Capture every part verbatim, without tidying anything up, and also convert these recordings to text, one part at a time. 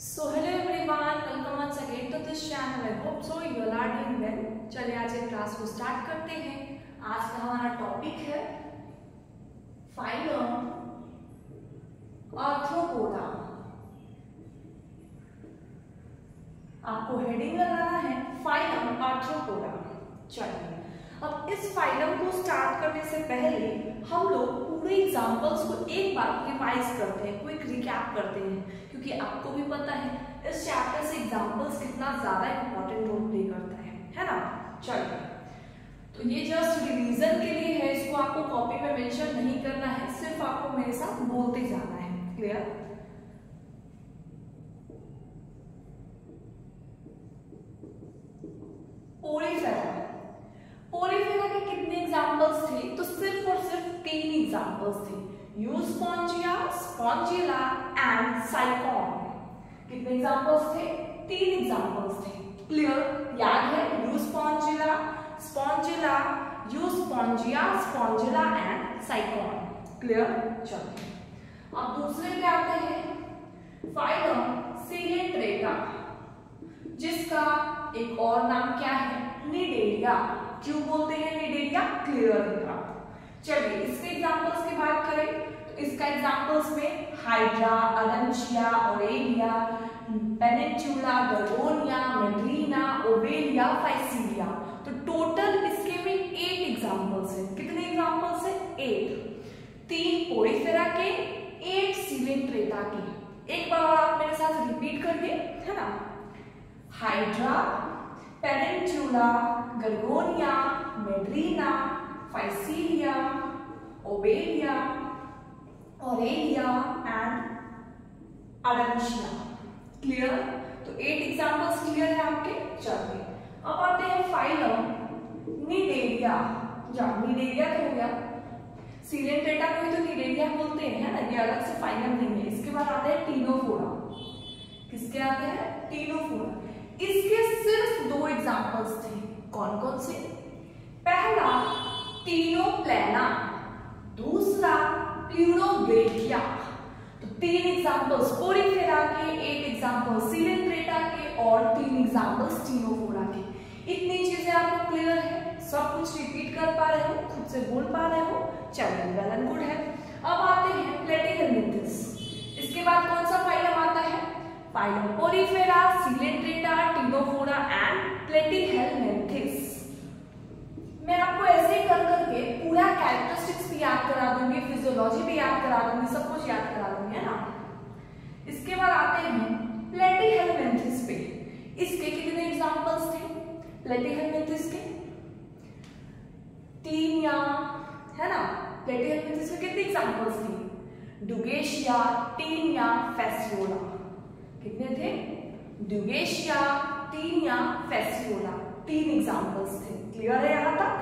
So hello everyone, welcome once again to this channel. I hope so you all are doing well. चलिए आज एक class को start करते हैं। आज का हमारा टॉपिक है फाइलम आर्थ्रोपोडा। आपको हेडिंग लगाना है फाइलम आर्थ्रोपोडा। चलिए अब इस फाइलम को स्टार्ट करने से पहले हम लोग पूरे एग्जांपल्स को एक बार रिवाइज करते हैं, क्विक रिकैप करते हैं, क्योंकि आपको भी पता है इस चैप्टर से एग्जांपल्स कितना ज्यादा इंपॉर्टेंट रोल प्ले करता है, है ना। चलिए तो ये जस्ट रिवीजन के लिए है, इसको आपको कॉपी में मेंशन नहीं करना है, सिर्फ आपको मेरे साथ बोलते जाना है। क्लियर? पोरीफेरा। पोरीफेरा के कितने एग्जांपल्स थे? तो सिर्फ और सिर्फ तीन एग्जांपल्स थे, यूस्पोंजिया, स्पॉन्जिला एंड साइकॉन। कितने एग्जांपल्स थे? तीन एग्जांपल्स थे। क्लियर? याद है? Euspongilla, Spongilla, Euspongia, Spongilla and Sycon. Clear? चलो अब दूसरे पे आते हैं फाइलम सिलेंट्रेटा, जिसका एक और नाम क्या है? निडेरिया। क्यों बोलते हैं निडेरिया? क्लियर होगा। चलिए इसके एग्जांपल्स की बात करें तो इसका एग्जांपल्स में Hydra, Arancia, Aurelia, peninsula, Gorgonia, Meandrina, Obelia, Physalia. तो टोटल इसके में एट एग्जांपल्स हैं। कितने एग्जांपल्स हैं? एट। तीन पोरीफेरा के, एट सिलेंट्रेटा के। एक बार और आप मेरे साथ रिपीट करिए, है ना। Hydra, peninsula, Gorgonia, Meandrina, Physalia, Obelia, Aurelia and Arancia. Clear? तो एट एग्जांपल्स क्लियर है आपके। चलिए अब आते हैं फाइलम निडेरिया। या निडेरिया तो हो गया, सिलेंट्रेटा को ही तो निडेरिया बोलते हैं, है ना, ये अलग से फाइलम नहीं है। इसके बाद आते हैं टीनोफोरा। किसके आते हैं? टीनोफोरा। इसके सिर्फ दो एग्जांपल्स थे। कौन कौन से? पहला टीनोप्लेना, दूसरा प्लूरोब्रेकिया। तो तीन एग्जांपल्स पोरीफेरा के, एक एग्जांपल सिलेंट्रेटा के और तीन एग्जांपल्स टीनोफोरा के। इतनी चीजें आपको क्लियर है? सब कुछ रिपीट कर पा रहे हो, खुद से बोल पा रहे हो? चलिए वेल एंड गुड है। अब आते हैं प्लेटिहेल्मिंथस। इसके बाद कौन सा फाइलम आता है? Phylum Porifera, Coelenterata, Ctenophora and Platyhelminthes. मैं आपको ऐसे ही कर करके पूरा कैरेक्टरिस्टिक्स भी याद करा दूंगी, फिजियोलॉजी भी याद करा दूंगी, सब कुछ याद करा दूंगी, है ना। इसके बाद आते हैं प्लेटिहेल्मिंथस पे। इसके कितने एग्जांपल्स थे प्लेटिहेल्मिंथस के? तीन, या है ना। प्लेटिहेल्मिंथस के कितने एग्जांपल्स थे? Dugesia, Taenia, Fasciola. कितने थे? Dugesia, Taenia, Fasciola. तीन एग्जांपल्स थे। क्लियर है यहां तक?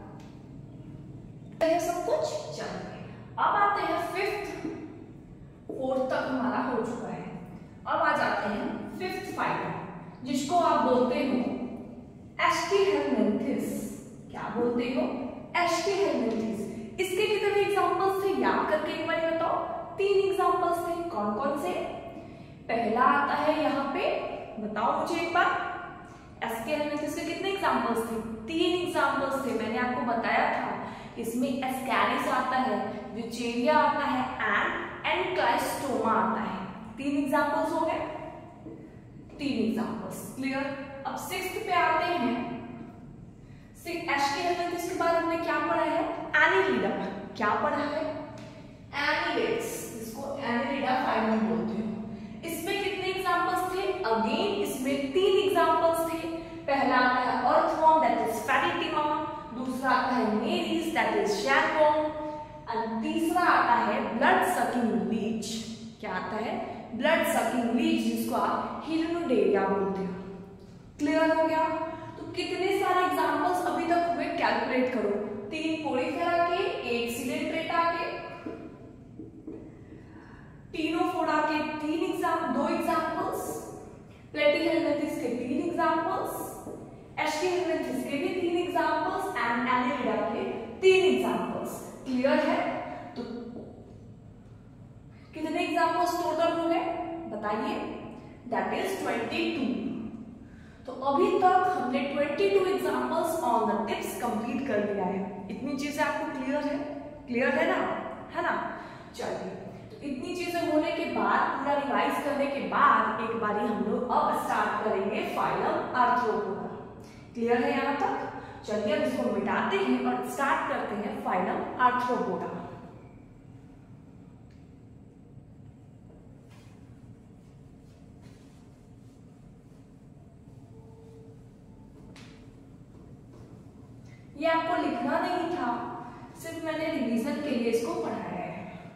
है सब कुछ। चलिए अब आते हैं फिफ्थ, फोर्थ तक हमारा हो चुका है। अब आ जाते हैं फिफ्थ फाइलम, जिसको आप बोलते हो एस्टिहेल्मिंथस। क्या बोलते हो? एस्टिहेल्मिंथस। इसके कितने एग्जांपल्स थे? याद करके एक बार बताओ। तीन एग्जांपल्स थे। कौन कौन से? पहला आता है यहाँ पे, बताओ मुझे एक बार। एस्टिहेल्मिंथस के कितने एग्जांपल्स थे? तीन एग्जांपल्स थे। मैंने आपको बताया था इसमें एस्कैरिस आता है, विचेरिया आता है एंड एनक्लाइस्टोमा आता है। तीन एग्जांपल्स हो गए। तीन एग्जांपल्स क्लियर। अब सिक्स्थ पे आते हैं। एस्टिहेल्मिंथस के बाद हमने क्या पढ़ा है? एनिलिडा। क्या पढ़ा है? एनिलिड्स। इसको एनिलिडा फाइलम बोलते हो। इसमें कितने एग्जांपल्स थे? अगेन इसमें तीन एग्जांपल्स थे। पहला आता है अर्थवर्म, दैट इज फैरिटिमा। दूसरा आता है नेरिस, दैट इज शैकवॉर्म। और तीसरा आता है ब्लड सकिंग लीच। क्या आता है? ब्लड सकिंग लीच, जिसको आप हिरनोडेरिया बोलते हो। क्लियर हो गया? तो कितने सारे एग्जांपल्स अभी तक हुए? कैलकुलेट करो। तीन पोरीफेरा के, एक सिलेंट्रेटा के, टीनोफोरा के तीन एग्जाम दो एग्जांपल्स, प्लेटिहेल्मिंथस के तीन एग्जांपल्स, एस्टिहेल्मिंथस के भी तीन एग्जांपल्स एंड एनिलिडा के तीन एग्जांपल्स। क्लियर है? तो कितने एग्जांपल्स टोटल हो गए बताइए? That is twenty two. तो अभी तक हमने twenty two examples on the tips complete कर लिया है। इतनी चीजें आपको क्लियर है? क्लियर है ना? है ना? चलिए, तो इतनी चीजें होने के बाद, पूरा रिवाइज करने के बाद एक बारी हम लोग अब स्टार्ट करेंगे फाइलम आर्थ्रोपोडा। क्लियर है यहाँ तक? चलिए अब इसको मिटाते हैं और स्टार्ट करते हैं फाइलम आर्थ्रोपोडा। ये आपको लिखना नहीं था, सिर्फ मैंने रिवीजन के लिए इसको पढ़ाया है।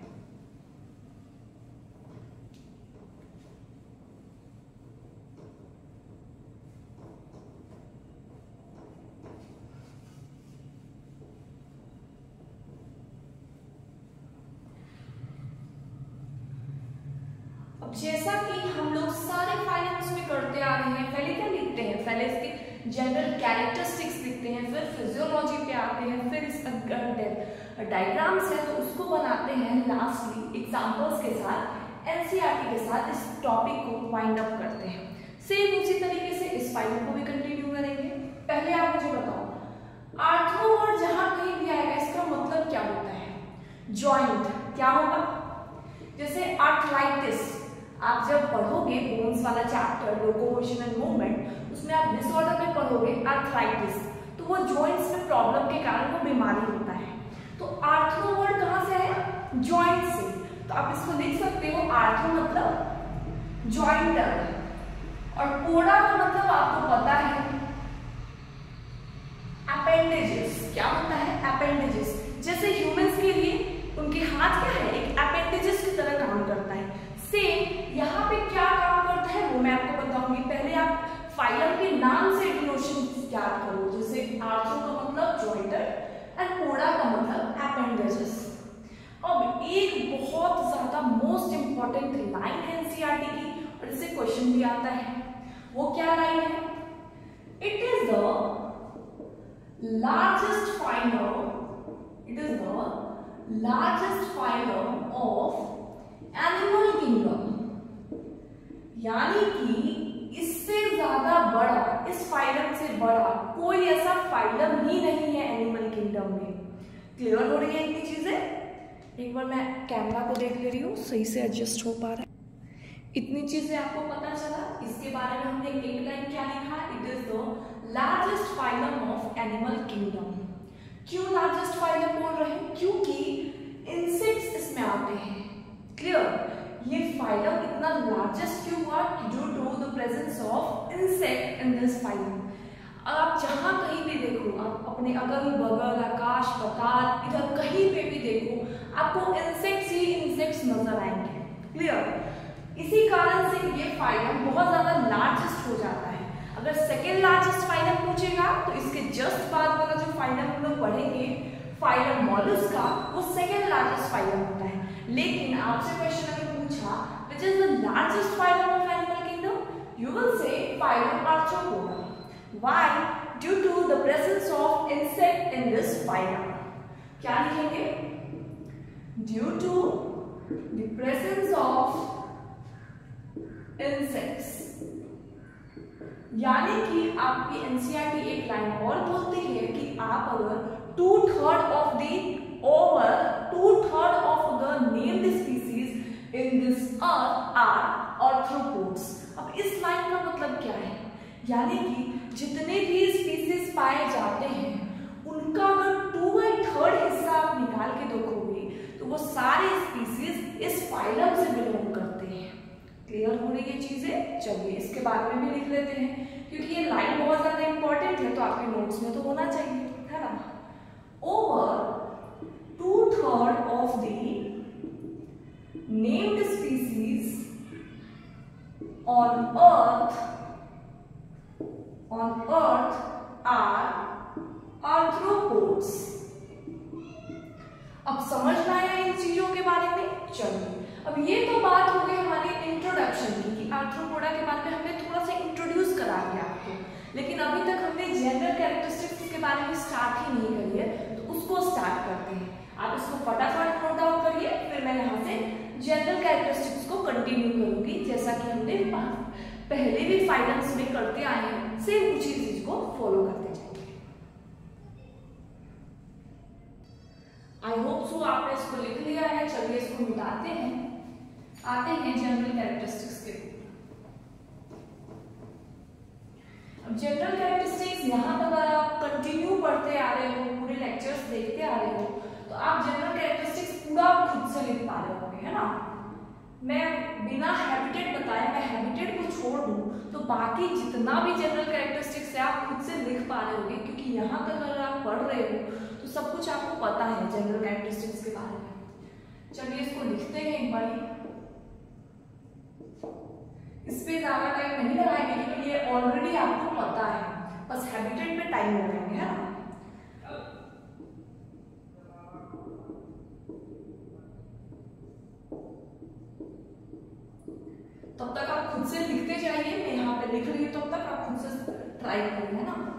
अब जैसा कि हम लोग सारे फाइलम्स में करते आ रहे हैं, पहले क्या लिखते हैं? पहले इसके जनरल कैरेक्टरिस्टिक्स लिखते हैं, फिर फिजियोलॉजी पे आते हैं, फिर इस डायग्राम्स है तो उसको बनाते हैं, लास्टली एग्जांपल्स के साथ एनसीईआरटी के साथ इस टॉपिक को वाइंड अप करते हैं। सेम उसी तरीके से इस फाइल को भी कंटिन्यू करेंगे। पहले आप मुझे बताओ, आर्थ्रो वर्ड जहां कहीं भी आएगा इसका मतलब क्या होता है? जॉइंट। क्या होगा? जैसे आर्थराइटिस, आप जब पढ़ोगे बोन्स वाला चैप्टर लोकोमोशन एंड मूवमेंट, उसमें आप डिसऑर्डर में पढ़ोगे आर्थराइटिस, तो वो जॉइंट्स में प्रॉब्लम के कारण वो बीमारी होता है। तो आर्थ्रो वर्ड कहां से है? जॉइंट से। तो आप इसको लिख सकते हो, आर्थ्रो मतलब जॉइंटर, और पोडा का मतलब आपको पता है अपेंडेजेस। क्या होता है? अपेंडेजेस। जैसे ह्यूमंस के लिए उनके हाथ क्या है? एक अपेंडेजेस की तरह काम करता है। सेम यहाँ पे क्या काम करता है वो मैं आपको बताऊंगी। पहले आप फाइलम के नाम से डिनोशन स्टार्ट करो। जैसे आर्थ्रो का मतलब जॉइंटर एंड पोडा का मतलब अपेंडेजेस। अब एक बहुत ज्यादा मोस्ट इंपॉर्टेंट लाइन है एनसीईआरटी की, और इससे क्वेश्चन भी आता है। वो क्या लाइन है? It is the largest phylum, it is the largest phylum of animal kingdom, यानी कि इससे ज्यादा बड़ा, इस फाइलम से बड़ा कोई ऐसा फाइलम ही नहीं है एनिमल किंगडम में। क्लियर हो रही है इतनी चीजें? एक बार मैं कैमरा को देख ले रही हूँ, सही से एडजस्ट हो पा रहा है? इतनी चीजें आपको पता चला। इसके बारे में हमने एक लाइन क्या लिखा? It is the largest phylum of animal kingdom. क्यों लार्जेस्ट फाइलम बोल रहे हैं? क्योंकि इंसेक्ट्स इसमें आते हैं। क्लियर? ये फाइलम इतना लार्जेस्ट क्यों हुआ? Due to the presence of insect in this phylum. आप जहां कहीं भी देखो, आप अपने अगल बगल, आकाश पाताल, इधर कहीं पे भी देखो, आपको इंसेक्ट्स ही इंसेक्ट्स नजर आएंगे। क्लियर? इसी कारण से ये फाइलम बहुत ज्यादा लार्जेस्ट हो जाता है। अगर सेकेंड लार्जेस्ट फाइलम पूछेगा तो इसके जस्ट बाद वाला जो फाइलम हम लोग पढ़ेंगे, फाइलम मोलस्का, वो सेकेंड लार्जेस्ट फाइलम होता है। लेकिन आपसे क्वेश्चन अगर पूछा which is the largest phylum of animal kingdom, you will say phylum Arthropoda. Why? Due to the presence of insect in this phylum. क्या लिखेंगे? Due to the presence of insects. यानी कि आपकी एनसीईआरटी एक line और बोलती है कि आप अगर two third of the over two third of the named species in this earth are arthropods. अब इस लाइन का मतलब क्या है? यानी कि जितने भी स्पीसीज पाए जाते हैं उनका अगर टू बाई थर्ड हिस्सा आप निकाल के देखोगे तो वो सारे स्पीसीज इस फाइलम से बिलोंग करते हैं। क्लियर हो रही है चीजें? चलिए इसके बारे में भी लिख लेते हैं, क्योंकि ये लाइन बहुत ज्यादा इंपॉर्टेंट है, तो आपके नोट्स में तो होना चाहिए, है ना? Over two third of the named species on earth on earth are arthropods। अब समझ में आया इन चीजों के बारे में? चलिए, अब ये तो बात हो गई हमारी इंट्रोडक्शन की कि आर्थ्रोपोडा के बारे में हमने थोड़ा सा इंट्रोड्यूस करा दिया आपको, लेकिन अभी तक हमने जनरल कैरेक्टरिस्टिक्स के बारे में स्टार्ट ही नहीं करी है, तो उसको स्टार्ट करते हैं। आप इसको फटाफट नोट डाउन करिए, फिर मैं यहाँ से जनरल कैरेक्टरिस्टिक्स को कंटिन्यू करूंगी, जैसा कि हमने पहले भी फाइलम्स में करते आए हैं, सेम उसी चीज को फॉलो करते जाएंगे। आई होप सो आपने इसको लिख लिया है। चलिए इसको मिटाते हैं, आते हैं जनरल कैरेक्टरिस्टिक्स के ऊपर। अब जनरल कैरेक्टरिस्टिक्स यहाँ पर अगर आप कंटिन्यू पढ़ते आ रहे हो, पूरे लेक्चर्स देखते आ रहे हो, तो आप जनरल कैरेक्टरिस्टिक्स पूरा खुद से लिख पा रहे होंगे, है ना। मैं बिना हैबिटेट बताए मैं हैबिटेट को छोड़ दूं तो बाकी जितना भी जनरल कैरेक्टरिस्टिक्स है आप खुद से लिख पा रहे होंगे, क्योंकि यहाँ तक अगर आप पढ़ रहे हो तो सब कुछ आपको पता है जनरल कैरेक्टरिस्टिक्स के बारे में। चलिए इसको लिखते हैं एक बार। इस पे ज्यादा टाइम नहीं लगाएंगे क्योंकि ये ऑलरेडी आपको पता है, बस हैबिटेट में टाइम लगाएंगे, है ना। तब तक आप खुद से लिखते जाइए, मैं यहाँ पे लिख रही हूँ, तब तक आप खुद से ट्राई करिए, है ना।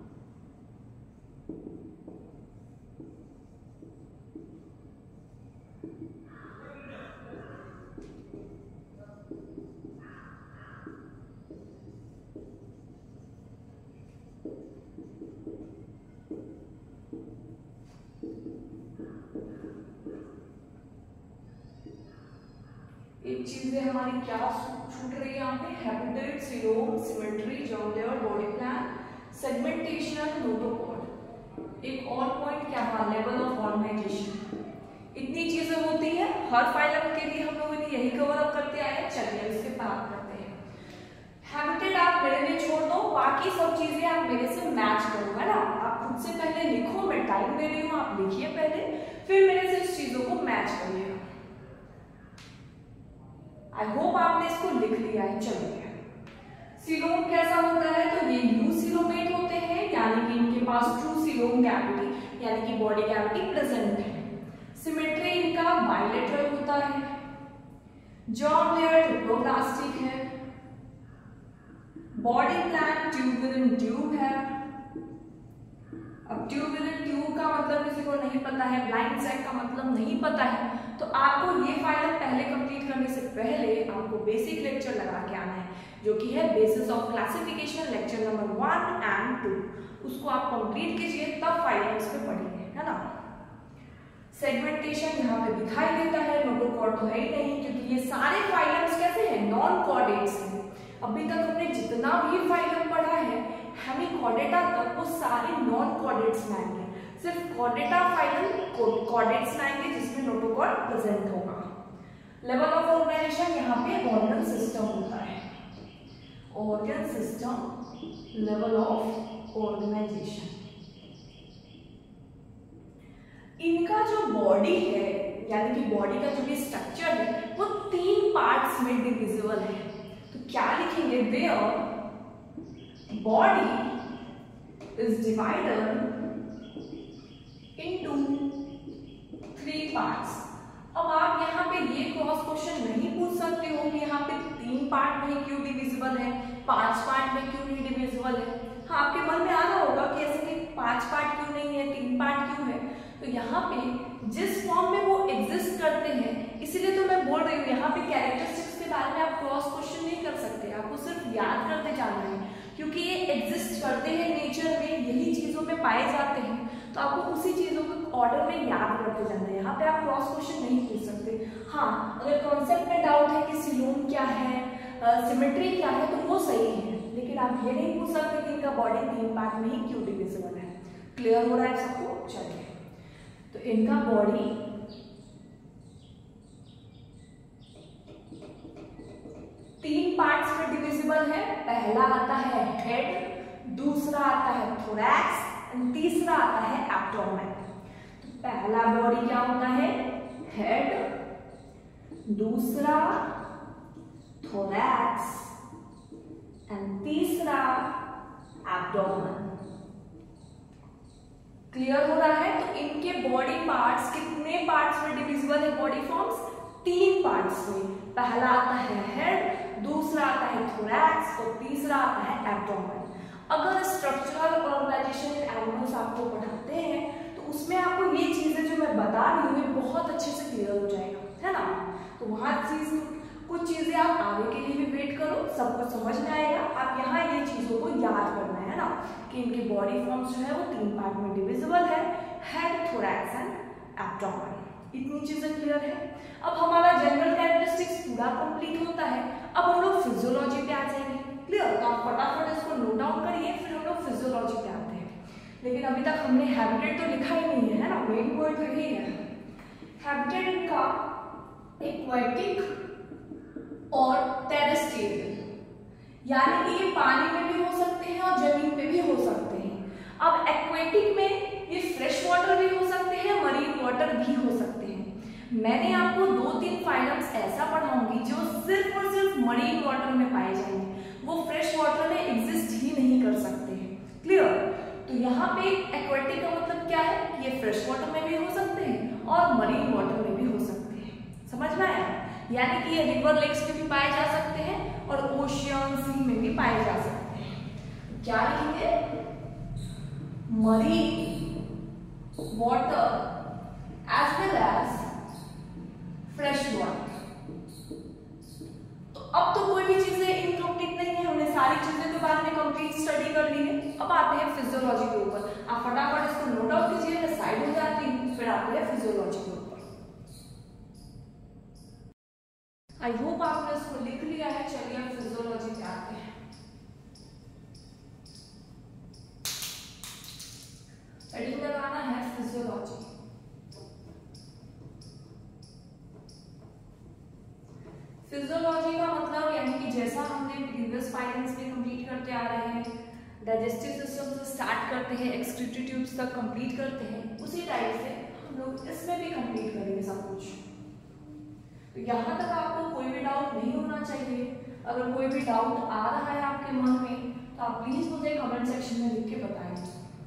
एक चीजें हमारी क्या छूट रही है यहाँ पे, habitat, coelom, symmetry, germ layer, body plan, segmentation, notochord. एक और पॉइंट क्या है, लेवल ऑफ ऑर्गेनाइजेशन। इतनी चीजें होती है हर फाइलम के लिए, हम लोगों ने यही कवर अप करते आए हैं। चलिए इसके बात करते हैं। हैबिटेट आप मेरे लिए छोड़ दो, बाकी सब चीजें आप मेरे से मैच करो, है ना। आप खुद से पहले लिखो, मैं टाइम दे रही हूँ, आप लिखिए पहले, फिर मेरे से इस चीजों को मैच करिएगा। आई होप आपने इसको लिख लिया है। चलिए सीलोम कैसा होता है, तो ये यू सीलोमेट होते हैं, यानी कि इनके पास ट्रू सीलोम कैविटी यानी कि बॉडी कैविटी प्रेजेंट है। सिमेट्री इनका बाइलेटरल होता है। जॉ लेयर ट्रिप्लोप्लास्टिक है। Body plan tube within tube है। अब ट्यूब विद इन ट्यूब का मतलब किसी को नहीं पता है, ब्लाइंड सैक का मतलब नहीं पता है, तो आपको ये फाइल पहले कंप्लीट करने से पहले आपको बेसिक लेक्चर लगा के आना है, जो कि है basis of classification lecture number one and two. उसको आप कंप्लीट कीजिए, तब फाइल पे पढ़ेंगे, है ना। सेगमेंटेशन यहाँ पे दिखाई देता है, नोटोकॉर्ड तो है ही नहीं, क्योंकि ये सारे फाइलम्स कैसे हैं, नॉन कॉर्डेट्स हैं। अभी तक हमने जितना भी फाइलम पढ़ा है हेमिकॉर्डेटा तक, वो सारे नॉन कॉर्डेट्स में आएंगे। सिर्फ कॉर्डेटा फाइलम कॉर्डेट्स में आएंगे जिसमें नोटोकॉर्ड प्रेजेंट होगा। लेवल ऑफ ऑर्गेनाइजेशन यहाँ पे ऑर्गन सिस्टम होता है। Organ system, level of organization. इनका जो बॉडी है यानी कि बॉडी का जो भी स्ट्रक्चर है वो तीन पार्ट्स में डिविजिबल है। तो क्या लिखेंगे, their body is divided into three parts. अब आप यहाँ पे ये क्रॉस क्वेश्चन नहीं पूछ सकते हो कि यहाँ पे तीन पार्ट में क्यों डिविजिबल है, पांच पार्ट में क्यों नहीं डिविजिबल है। हाँ, आपके मन में आ रहा होगा कि ऐसे कि पांच पार्ट क्यों नहीं है, तीन पार्ट क्यों है। तो यहाँ पे जिस फॉर्म में वो एग्जिस्ट करते हैं, इसीलिए तो मैं बोल रही हूँ यहाँ पे कैरेक्टरिस्टिक्स के बारे में आप क्रॉस क्वेश्चन नहीं कर सकते, आपको सिर्फ याद करते जाना है, क्योंकि ये एग्जिस्ट करते हैं नेचर में, यही चीजों में पाए जाते हैं। तो आपको उसी चीजों को ऑर्डर में याद करते जाना है। यहाँ पे आप क्रॉस क्वेश्चन नहीं पूछ सकते। हाँ, अगर कॉन्सेप्ट में डाउट है कि सीलोम क्या है, सिमेट्री क्या है, तो वो सही है, लेकिन आप ये नहीं पूछ सकते कि इनका बॉडी तीन पार्ट में ही क्यों डिविजिबल है। क्लियर हो रहा है सबको? चलिए, तो इनका बॉडी तीन पार्ट्स में डिविजिबल है। पहला आता है हेड, दूसरा आता है थोरैक्स और तीसरा आता है एब्डोमेन। तो पहला बॉडी क्या होता है, हेड, दूसरा थोरैक्स एंड तीसरा एब्डोमेन। क्लियर हो रहा है? तो इनके बॉडी पार्ट्स कितने पार्ट्स में डिविजिबल है, बॉडी फॉर्म्स तीन पार्ट्स में। पहला आता है हेड, दूसरा आता है थोरैक्स और तीसरा आता है एब्डोमेन। अगर स्ट्रक्चरल ऑर्गेनाइजेशन इन एनिमल्स आपको पढ़ाते हैं तो उसमें आपको ये चीजें जो मैं बता रही हूँ बहुत अच्छे से क्लियर हो जाएगा, है ना। तो वहां चीज कुछ चीजें आप आगे के लिए भी वेट करो, सब कुछ समझ में आएगा। आप यहाँ ये चीजों को याद करना है ना कि इनके बॉडी फॉर्म्स जो है वो तीन पार्ट में डिविजिबल है, हेड, थोरैक्स एंड एब्डोमेन। इतनी चीजें क्लियर है। अब हमारा जनरल कैरेक्टरिस्टिक्स पूरा कंप्लीट होता है। अब हम लोग फिजियोलॉजी पे आ जाएंगे। क्लियर? तो आप फटाफट इसको नोट डाउन करिए, फिर हम लोग फिजियोलॉजी पे आते हैं। लेकिन अभी तक हमने हैबिटेट तो लिखा ही नहीं है, है ना, मेन पॉइंट तो यही है। हैबिटेट इनका एक्वाटिक और टेरेस्ट्रियल, यानी कि ये पानी में भी हो सकते हैं और जमीन पे भी हो सकते हैं। अब एक्वाटिक में ये फ्रेश वाटर भी हो सकते हैं, मरीन वाटर भी हो सकते हैं। मैंने आपको दो तीन फाइलम्स ऐसा पढ़ाऊंगी जो सिर्फ और सिर्फ मरीन वाटर में पाए जाएंगे, वो फ्रेश वाटर में एग्जिस्ट ही नहीं कर सकते हैं। क्लियर? तो यहाँ पे एक्वाटिक का मतलब क्या है कि ये फ्रेश वाटर में भी हो सकते हैं और मरीन वाटर में भी हो सकते हैं। समझ में आया? यानी कि ये रिवर लेक्स में भी पाए जा सकते हैं और ओशियन सी में भी पाए जा सकते हैं। क्या लिखेंगे? Marine water as well as fresh water. तो अब तो कोई भी चीजें इनकम्प्लीट नहीं है, हमने सारी चीजें तो बाद में कंप्लीट स्टडी कर ली है। अब आते हैं फिजियोलॉजी के ऊपर। आप फटाफट इसको नोट आउट कीजिए, मैं साइड हो जाती हूँ, फिर आते हैं फिजियोलॉजी के ऊपर। आई होप आपने इसको लिख लिया है। चलिए अब फिजियोलॉजी पे आते हैं। हेडिंग लगाना है फिजियोलॉजी। फिजियोलॉजी का मतलब यानी कि जैसा हमने प्रीवियस फाइलिंग्स में कंप्लीट करते आ रहे हैं, डाइजेस्टिव सिस्टम से स्टार्ट करते हैं, एक्सक्रीटरी ट्यूब्स तक कंप्लीट करते हैं, उसी टाइप से हम लोग इसमें भी कंप्लीट करेंगे सब कुछ। तो यहाँ तक आपको कोई भी डाउट नहीं होना चाहिए। अगर कोई भी डाउट आ रहा है आपके मन में तो आप प्लीज मुझे कमेंट सेक्शन में लिख के बताएं।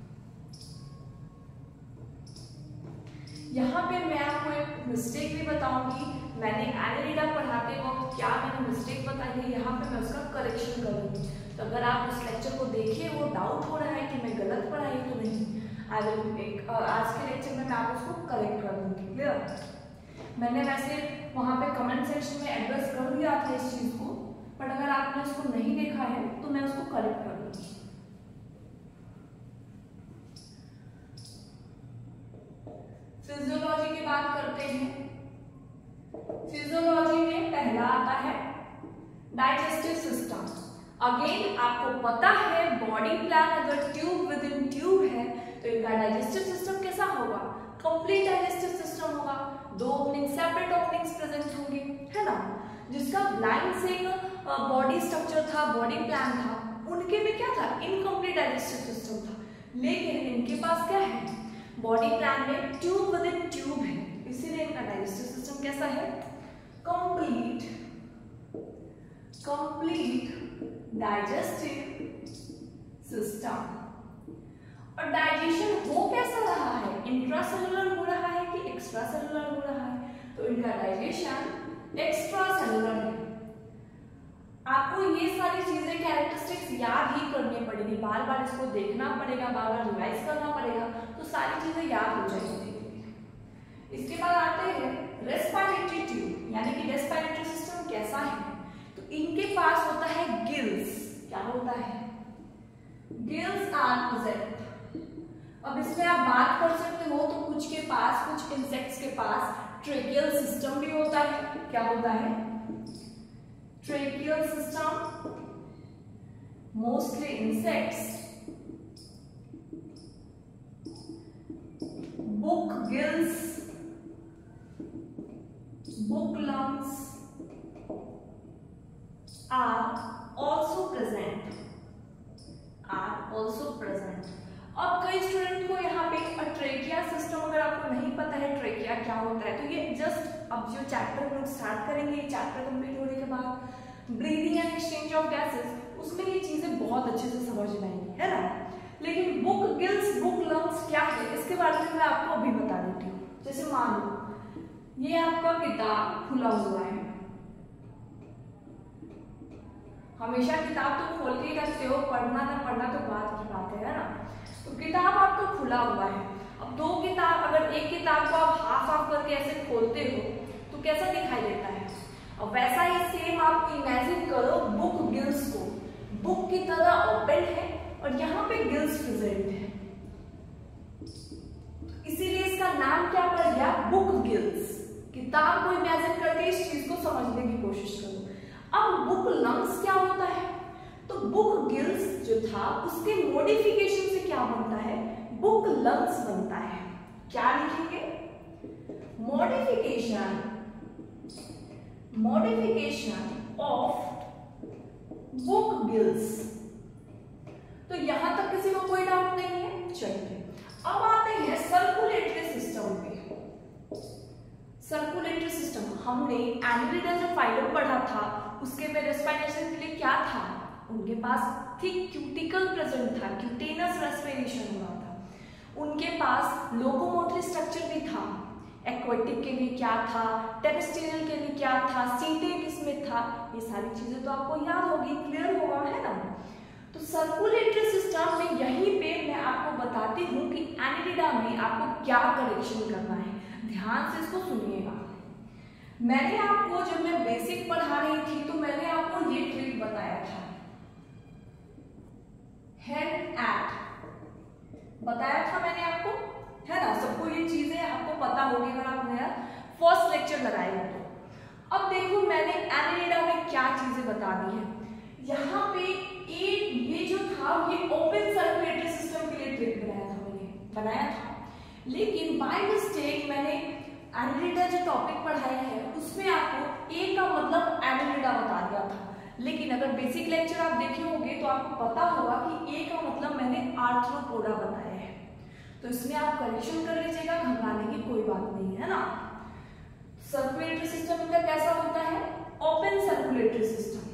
यहाँ पे मैं आपको एक मिस्टेक भी बताऊंगी। मैंने एनालिडा पढ़ाते वक्त क्या मैंने मिस्टेक बताई है, यहाँ पे मैं उसका करेक्शन करूंगी। तो अगर आप उस लेक्चर को देखिए, वो डाउट हो रहा है कि मैं गलत पढ़ाई तो नहीं, आई विल एक आज के लेक्चर में मैं आप उसको करेक्ट कर दूंगी। क्लियर? मैंने वैसे वहाँ पे कमेंट सेक्शन में एड्रेस कर दिया था इस चीज को, बट अगर आपने उसको नहीं देखा है तो मैं उसको करेक्ट कर दूंगी। फिजियोलॉजी की बात करते हैं। फिजियोलॉजी में पहला आता है डाइजेस्टिव सिस्टम। अगेन आपको पता है बॉडी प्लान अगर ट्यूब विद इन ट्यूब है तो इनका डाइजेस्टिव सिस्टम कैसा होगा? कंप्लीट डाइजेस्टिव सिस्टम होगा। दो ओपनिंग, सेपरेट ओपनिंग्स प्रेजेंट होंगे, है ना। जिसका ब्लाइंड से बॉडी स्ट्रक्चर था, बॉडी प्लान था, उनके में क्या था? इनकम्प्लीट डाइजेस्टिव सिस्टम था। लेकिन इनके पास क्या है? बॉडी प्लान में ट्यूब विद इन ट्यूब है, इसीलिए इनका डाइजेस्टिव सिस्टम कैसा है? Complete complete digestive system. और डाइजेशन हो कैसा रहा है? इंट्रासेलुलर हो रहा है कि एक्स्ट्रा सेलुलर हो रहा है? तो इनका डाइजेशन एक्स्ट्रा सेलुलर है। आपको ये सारी चीजें कैरेक्टरिस्टिक्स याद ही करनी पड़ेगी, बार बार इसको देखना पड़ेगा, बार बार रिवाइज करना पड़ेगा, तो सारी चीजें याद हो जाएंगी। इसके बाद आते हैं रेस्पिरेटरी ट्यूब, यानी कि रेस्पिरेटरी सिस्टम कैसा है? तो इनके पास होता है गिल्स। क्या होता है? Gills are present. अब इसमें आप बात कर सकते हो तो कुछ के पास, कुछ इंसेक्ट्स के पास ट्रेकियल सिस्टम भी होता है। क्या होता है? Tracheal system. Mostly insects book gills, book lungs are also present are also present। अब कई स्टूडेंट को यहाँ पे ट्रेकिया सिस्टम अगर आपको नहीं पता है ट्रेकिया क्या होता है, तो ये जस्ट अब जो चैप्टर हम लोग स्टार्ट करेंगे, चैप्टर कंप्लीट होने के बाद breathing and exchange of gases, उसमें ये चीजें बहुत अच्छे से समझ में आएंगी, है ना। लेकिन बुक गिल्स, बुक लंग्स क्या है, इसके बारे में मैं आपको अभी बता देती हूँ। जैसे मान लो ये आपका किताब खुला हुआ है, हमेशा किताब तो खोल के ही रखते हो, पढ़ना ना पढ़ना तो बात की बात है ना। तो किताब आपका खुला हुआ है। अब दो किताब, अगर एक किताब को आप हाफ हाफ करके ऐसे खोलते हो तो कैसा दिखाई देता है? अब वैसा ही सेम आप इमेजिन करो बुक गिल्स की तरह ओपन है और यहाँ पे गिल्स प्रेजेंट है, इसीलिए इसका नाम क्या पड़ गया, बुक गिल्स। किताब को इमेजिन करके इस चीज को समझने की कोशिश करो। अब बुक लंग्स क्या होता है, तो बुक गिल्स जो था उसके मॉडिफिकेशन से क्या बनता है, बुक लंग्स बनता है। क्या लिखेंगे, modification modification of book gills. तो यहां तक किसी को कोई डाउट नहीं है। चलिए अब आते हैं सर्कुलेटरी सिस्टम पे। सर्कुलेटरी सिस्टम हमने एनिलिडा जो फाइलम पढ़ा था उसके में रेस्पिरेशन के लिए क्या था, उनके पास थिक क्यूटिकल प्रेजेंट था, क्यूटेनस रेस्पिरेशन हुआ था। उनके पास लोकोमोटरी स्ट्रक्चर भी था, एक्वेटिक के लिए क्या था, टेरेस्ट्रियल के लिए क्या था, सीटे किसमें था, ये सारी चीजें तो आपको याद होगी, क्लियर होगा, है ना। तो सर्कुलेटरी सिस्टम में यहीं पे मैं आपको बताती हूँ कि एनिलिडा में आपको क्या करेक्शन करना है। ध्यान से इसको सुनिएगा। मैंने आपको जब मैं बेसिक पढ़ा रही थी तो मैंने आपको ये ट्रिक बताया था, हेड एट बताया था मैंने आपको, है ना। सबको ये चीजें आपको पता होगी अगर आप मेरा फर्स्ट लेक्चर लगाएगा तो। अब देखो मैंने एनिलिडा में क्या चीजें बता दी है। यहाँ पे एक ये जो था ये ओपन सर्कुलेटरी सिस्टम के लिए ट्रिक बनाया था, मैंने बनाया था, लेकिन बाय मिस्टेक मैंने एनिलिडा जो टॉपिक पढ़ाया है उसमें आपको ए का मतलब एनिलिडा बता दिया था। लेकिन अगर बेसिक लेक्चर आप देखे होंगे तो आपको पता होगा कि ए का मतलब मैंने आर्थ्रोपोडा बताया है। तो इसमें आप करेक्शन कर लीजिएगा, घबराने की कोई बात नहीं है ना। सर्कुलेटरी सिस्टम का कैसा होता है, ओपन सर्कुलेटरी सिस्टम।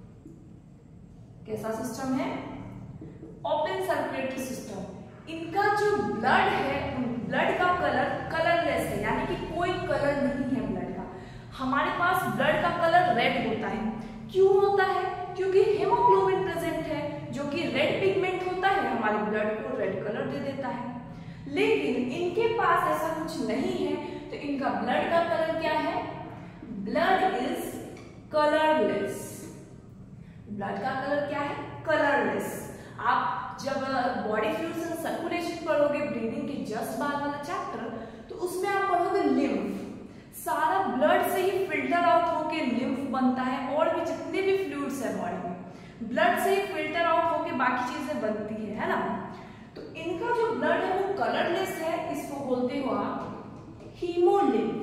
कैसा सिस्टम है, ओपन सर्कुलेटरी सिस्टम। इनका जो ब्लड है, ब्लड का कलर कलरलेस है, यानी कि कोई कलर नहीं है ब्लड का। हमारे पास ब्लड का कलर रेड होता है। क्यों होता है, क्योंकि हेमोग्लोबिन प्रेजेंट है जो कि रेड पिगमेंट होता है, हमारे ब्लड को रेड कलर दे देता है। लेकिन इनके पास ऐसा कुछ नहीं है, तो इनका ब्लड का कलर क्या है, ब्लड इज कलरलेस। ब्लड का कलर क्या है, कलरलेस। आप जब बॉडी फ्लूइड्स एंड सर्कुलेशन पढ़ोगे ब्रीदिंग के जस्ट बाद वाला चैप्टर, तो उसमें आप पढ़ोगे लिम्फ। सारा ब्लड से ही फिल्टर आउट होके लिम्फ बनता है, और भी जितने भी फ्लूइड्स है बॉडी में ब्लड से ही फिल्टर आउट होके बाकी चीजें बनती है, है ना। तो इनका जो ब्लड है वो कलरलेस है, इसको बोलते हो आप हीमोलिम्फ।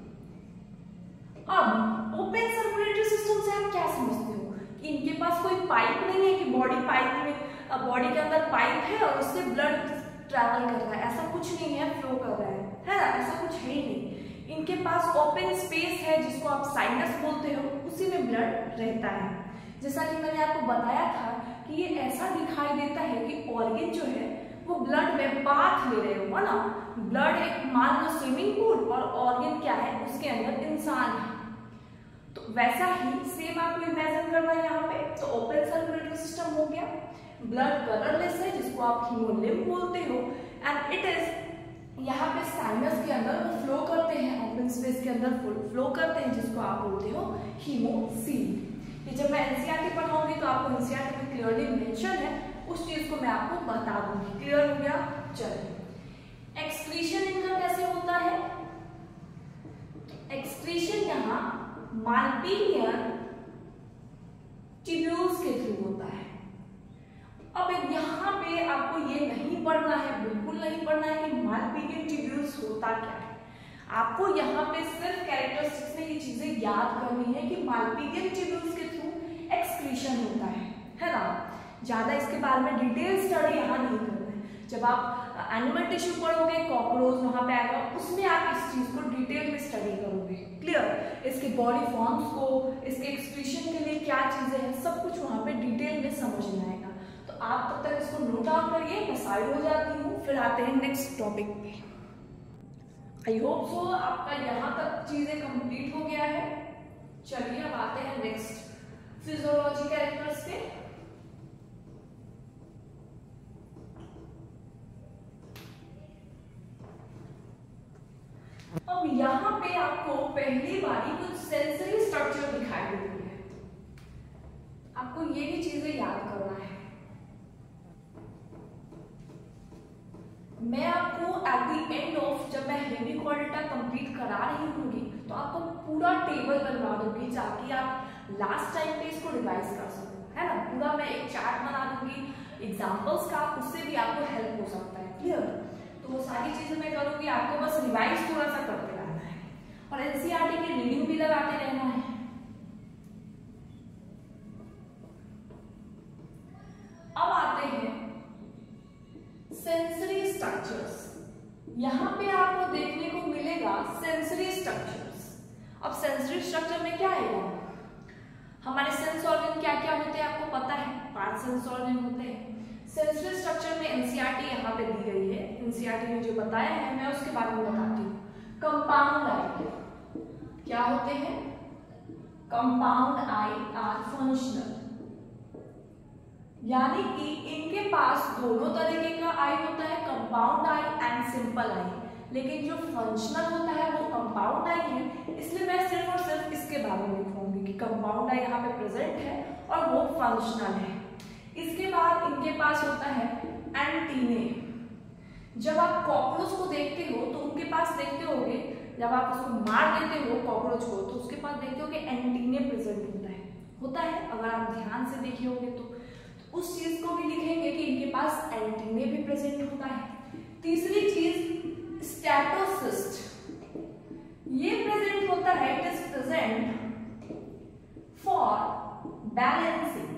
अब ओपन सर्कुलेटरी सिस्टम से आप क्या समझते हो कि इनके पास कोई पाइप नहीं है कि बॉडी पाइप में बॉडी के अंदर पाइप है और उससे ब्लड ट्रैवल कर रहा है, ऐसा कुछ नहीं है, फ्लो कर रहा है, है ना, ऐसा कुछ है ही नहीं। इनके पास ओपन स्पेस है जिसको आप साइनस बोलते हो, उसी में ब्लड रहता है। जैसा कि मैंने आपको बताया था कि ये ऐसा दिखाई देता है कि ऑर्गन जो है वो ब्लड में बाथ ले रहे हो, है ना। ब्लड एक मान लो स्विमिंग पूल और ऑर्गन क्या है, उसके अंदर इंसान है। तो वैसा ही सेम आपको इमेजिन करना है यहाँ पे। तो ओपन सर्कुलेटरी सिस्टम हो गया, ब्लड कलरलेस है जिसको आप हीमोलिम्फ बोलते हो, एंड इट इज यहाँ पे साइनस के अंदर वो फ्लो करते हैं, ओपन स्पेस के अंदर फ्लो करते हैं जिसको आप बोलते हो हीमोसील। ये जब मैं एनसीईआरटी पढ़ाऊंगी तो आपको एनसीईआरटी में क्लियरली मेंशन है, उस चीज को मैं आपको बता दूंगी। क्लियर हो गया। चलिए एक्सक्रीशन इनका कैसे होता है, एक्सक्रीशन यहाँ माल्पीनियन ट्यूब्यूल्स के थ्रू होता है। अब यहाँ पे आपको ये नहीं पढ़ना है, बिल्कुल नहीं पढ़ना है कि माल्पीनियन ट्यूब्यूल्स होता क्या है। आपको यहाँ पे सिर्फ कैरेक्टरिस्टिक्स में ये चीजें याद करनी है कि माल्पीनियन ट्यूब्यूल्स के थ्रू एक्सक्रीशन होता है, है ना। ज्यादा इसके बारे में डिटेल स्टडी यहाँ नहीं करना है। जब आप एनिमल टिश्यू पढ़ोगे, कॉकरोच वहां पे आएगा, उसमें आप इस चीज को डिटेल में स्टडी करोगे। क्लियर, इसके बॉडी फॉर्म्स को, इसके एक्सक्रीशन के लिए क्या चीजें हैं, सब कुछ वहां पे डिटेल में समझ में आएगा। तो आप तब तक इसको नोट डाउन करिए, मैं साइड हो जाती हूँ, फिर आते हैं नेक्स्ट टॉपिक पे। आई होप सो आपका यहाँ तक चीजें कंप्लीट हो गया है। चलिए अब आते हैं नेक्स्ट फिजियोलॉजी कैरेक्टर्स पे। अब यहाँ पे आपको पहली बारी कुछ सेंसरी स्ट्रक्चर दिखाई देती है। आपको ये भी चीजें याद करना है। पूरा टेबल बनवा दूंगी ताकि आप लास्ट टाइम पे इसको रिवाइज कर सको, है ना। पूरा मैं एक चार्ट बना दूंगी एग्जांपल्स का, उससे भी आपको हेल्प हो सकता है। क्लियर? तो वो सारी चीजें मैं करूंगी, आपको बस रिवाइज थोड़ा सा करते रहना है और एनसीईआरटी की रीडिंग भी लगाते रहना है। अब आते हैं सेंसरी स्ट्रक्चर्स। यहां पे आपको देखने को मिलेगा सेंसरी स्ट्रक्चर्स। अब सेंसरी स्ट्रक्चर में क्या आएगा, हमारे सेंस ऑर्गन क्या क्या होते हैं आपको पता है, पांच सेंस ऑर्गन होते हैं। सेंसरी स्ट्रक्चर में एनसीईआरटी यहाँ पे दी गई है, एनसीईआरटी ने जो बताया है मैं उसके बारे में बताती हूँ। कंपाउंड आई क्या होते हैं, कंपाउंड आई आर फंक्शनल, यानी कि इनके पास दोनों तरीके का आई होता है, compound eye and simple eye, लेकिन जो फंक्शनल होता है वो कंपाउंड आई है। इसलिए मैं सिर्फ और सिर्फ इसके बारे में लिखूंगी कि कंपाउंड आई यहाँ पे प्रेजेंट है और वो फंक्शनल है। इसके बाद इनके पास होता है एंटीने। जब आप कॉकरोच को देखते हो तो उनके पास देखते होगे, जब आप उसको मार देते हो कॉकरोच को तो उसके पास देखते हो कि एंटीने प्रेजेंट होता है होता है अगर आप ध्यान से देखे होगे तो उस चीज को भी लिखेंगे कि इनके पास एंटीने भी प्रेजेंट होता है। तीसरी चीज स्टेटोसिस्ट, ये प्रेजेंट होता है, it is present for balancing.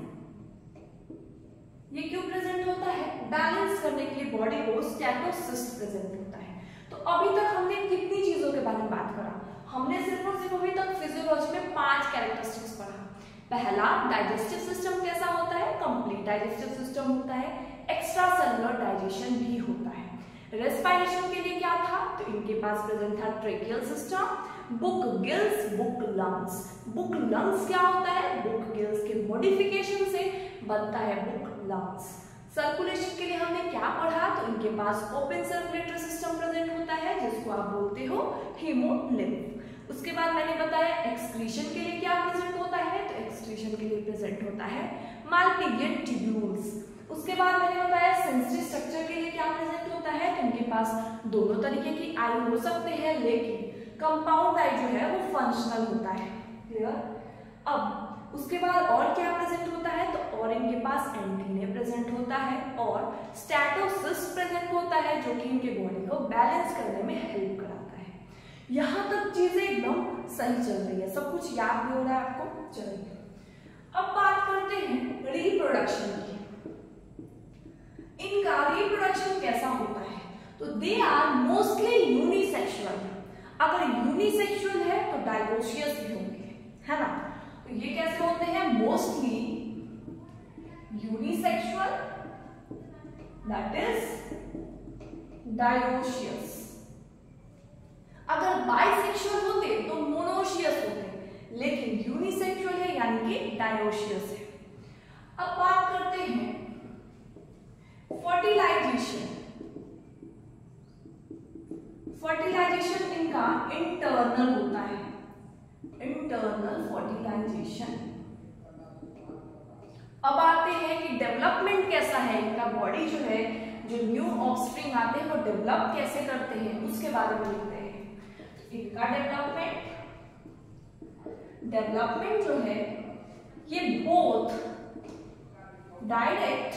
ये क्यों प्रेजेंट होता है, बैलेंस करने के लिए बॉडी को स्टेटोसिस्ट प्रेजेंट होता है। तो अभी तक हमने कितनी चीजों के बारे में बात करा, हमने सिर्फ और सिर्फ अभी तक फिजियोलॉजी में पांच कैरेक्टरिस्टिक्स पढ़ा। पहला, डाइजेस्टिव सिस्टम कैसा होता है, कंप्लीट डाइजेस्टिव सिस्टम होता है, एक्स्ट्रा सेलुलर डाइजेशन भी होता है। रेस्पिरेशन के लिए क्या था, तो इनके पास प्रेजेंट था tracheal system, book gills, book lungs. Book lungs क्या होता है, बुक गिल्स के मॉडिफिकेशन से बनता है बुक लंग्स। सर्कुलेशन के लिए हमने क्या पढ़ा, तो इनके पास ओपन सर्कुलेटरी सिस्टम प्रेजेंट होता है जिसको आप बोलते हो हीमोलिम्फ। उसके बाद मैंने बताया एक्सक्रीशन के लिए क्या प्रेजेंट होता है, तो एक्सक्रीशन के लिए प्रेजेंट होता है माल्पीजियन ट्यूब्यूल्स। उसके बाद मैंने बताया सेंसरी स्ट्रक्चर के लिए क्या प्रेजेंट होता है, तो इनके पास दोनों तरीके की आई हो सकते हैं, लेकिन कंपाउंड आई जो है वो फंक्शनल होता है। क्लियर? अब उसके बाद और क्या प्रेजेंट होता है, तो और इनके पास एंटीने प्रेजेंट होता है और स्टेटोसिस्ट प्रेजेंट होता है जो कि इनके बॉडी को बैलेंस करने में हेल्प कराता है। यहां तक चीजें एकदम सही चल रही है, सब कुछ याद भी हो रहा है आपको। चलिए अब बात करते हैं रिप्रोडक्शन की। इनका रिप्रोडक्शन कैसा होता है, तो दे आर मोस्टली यूनिसेक्सुअल। अगर यूनिसेक्सुअल है तो डायोसियस भी होंगे, है ना। तो ये कैसे होते हैं, mostly unisexual, that is dioecious. अगर बाइसेक्सुअल होते तो मोनोशियस होते, लेकिन यूनिसेक्सुअल है यानी कि डायोशियस है। अब बात करते हैं फर्टिलाइजेशन। फर्टिलाइजेशन इनका इंटरनल होता है, इंटरनल फर्टिलाइजेशन। अब आते हैं कि डेवलपमेंट कैसा है इनका, बॉडी जो है, जो न्यू ऑफस्प्रिंग आते हैं वो डेवलप कैसे करते हैं उसके बारे में लिखते हैं। इनका डेवलपमेंट डेवलपमेंट जो है ये both direct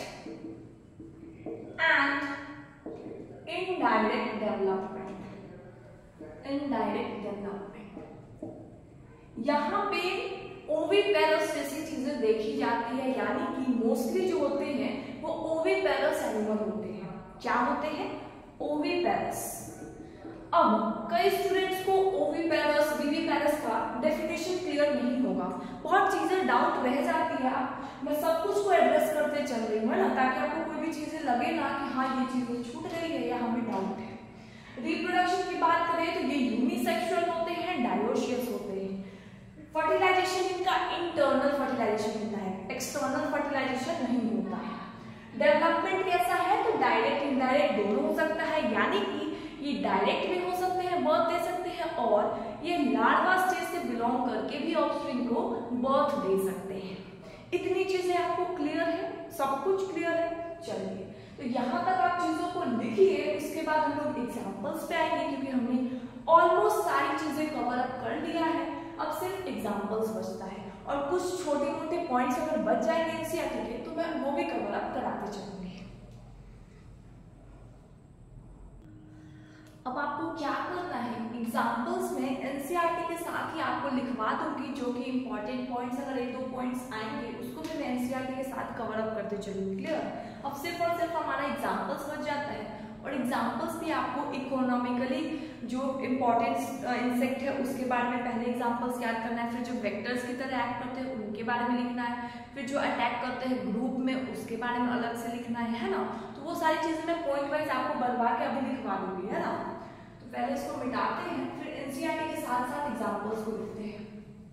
and indirect development, indirect development. यहां पे ओविपेरस जैसी चीजें देखी जाती है, यानी कि मोस्टली जो होते हैं वो ओविपेरस एनिमल होते हैं। क्या होते हैं, ओविपेरस। अब कई स्टूडेंट्स को ओविपेरस विविपेरस का डेफिनेशन क्लियर नहीं होगा, बहुत चीजें डाउट रह जाती है। मैं सब कुछ को एड्रेस करते चल रही हूँ ना, ताकि आपको कोई भी चीजें लगे ना कि हाँ ये चीजें छूट गई है या हमें डाउट है। रिप्रोडक्शन की बात करें तो ये यूनिसेक्सुअल होते हैं, डायोशियस होते हैं। फर्टिलाइजेशन इनका इंटरनल फर्टिलाइजेशन होता है, एक्सटर्नल फर्टिलाइजेशन नहीं होता है। डेवलपमेंट कैसा है, तो डायरेक्ट इनडायरेक्ट दोनों हो सकता है, यानी कि ये डायरेक्ट भी हो सकते हैं, बर्थ दे सकते हैं, और ये लार्वा स्टेज से बिलोंग करके भी ऑफस्प्रिंग को बर्थ दे सकते हैं। इतनी चीजें आपको क्लियर है, सब कुछ क्लियर है। चलिए तो यहाँ तक आप चीजों को लिखिए, उसके बाद हम लोग एग्जांपल्स पे आएंगे, क्योंकि हमने ऑलमोस्ट सारी चीजें कवर अप कर लिया है। अब सिर्फ एग्जाम्पल्स बचता है और कुछ छोटे मोटे पॉइंट्स अगर बच जाएंगे एनसीईआरटी के तो मैं वो भी कवर अप कराते चलूंगी। अब आपको क्या करना है, एग्जाम्पल्स में एनसीईआरटी के साथ ही आपको लिखवा दूंगी जो कि इंपॉर्टेंट पॉइंट्स, अगर एक दो पॉइंट्स आएंगे उसको भी मैं एनसीईआरटी के साथ कवर अप करते चलूंगी। क्लियर। अब सिर्फ और सिर्फ हमारा एग्जाम्पल्स बच जाता है और एग्जाम्पल्स भी आपको इकोनॉमिकली जो इम्पोर्टेंट इंसेक्ट है उसके बारे में पहले एग्जाम्पल्स याद करना है, फिर जो वेक्टर्स की तरह एक्ट करते हैं उनके बारे में लिखना है, फिर जो अटैक करते हैं ग्रुप में उसके बारे में अलग से लिखना है, है ना। तो वो सारी चीजें मैं पॉइंट वाइज आपको बनवा के अभी लिखवा दूंगी, है ना। तो पहले इसको मिटाते हैं, फिर एनसीईआरटी के साथ साथ एग्जाम्पल्स को लिखते हैं।